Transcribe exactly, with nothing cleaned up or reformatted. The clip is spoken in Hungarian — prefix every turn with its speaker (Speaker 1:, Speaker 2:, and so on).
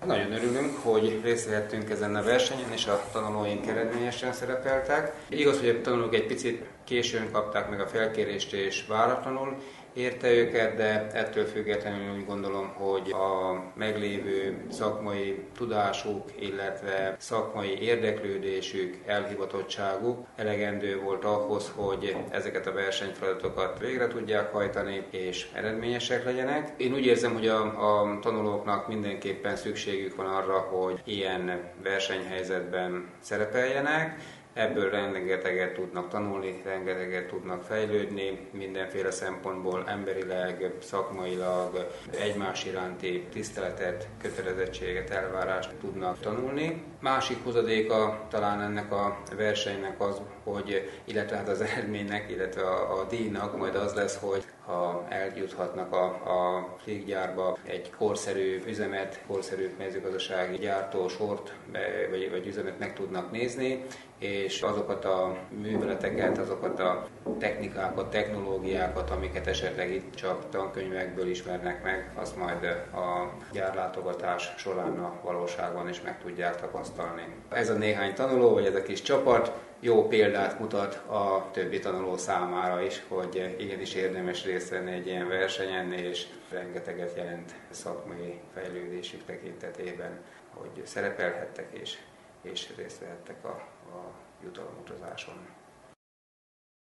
Speaker 1: Nagyon örülünk, hogy részt vehettünk ezen a versenyen, és a tanulóink eredményesen szerepeltek. Igaz, hogy a tanulók egy picit későn kapták meg a felkérést, és váratlanul érte őket, de ettől függetlenül úgy gondolom, hogy a meglévő szakmai tudásuk, illetve szakmai érdeklődésük, elhivatottságuk elegendő volt ahhoz, hogy ezeket a versenyfeladatokat végre tudják hajtani, és eredményesek legyenek. Én úgy érzem, hogy a, a tanulóknak mindenképpen szükségük van arra, hogy ilyen versenyhelyzetben szerepeljenek. Ebből rengeteget tudnak tanulni, rengeteget tudnak fejlődni, mindenféle szempontból emberileg, szakmailag, egymás iránti tiszteletet, kötelezettséget, elvárást tudnak tanulni. Másik hozadéka talán ennek a versenynek az, hogy, illetve hát az eredménynek, illetve a, a díjnak majd az lesz, hogy ha eljuthatnak a, a céggyárba egy korszerű üzemet, korszerű mezőgazdasági gyártósort vagy, vagy üzemet meg tudnak nézni, és azokat a műveleteket, azokat a technikákat, technológiákat, amiket esetleg itt csak tankönyvekből ismernek meg, azt majd a gyárlátogatás során a valóságban is meg tudják tapasztalni. Ez a néhány tanuló, vagy ez a kis csapat jó példát mutat a többi tanuló számára is, hogy igenis érdemes részt venni egy ilyen versenyen, és rengeteget jelent szakmai fejlődésük tekintetében, hogy szerepelhettek és, és részt vehettek a, a jutalomutazáson.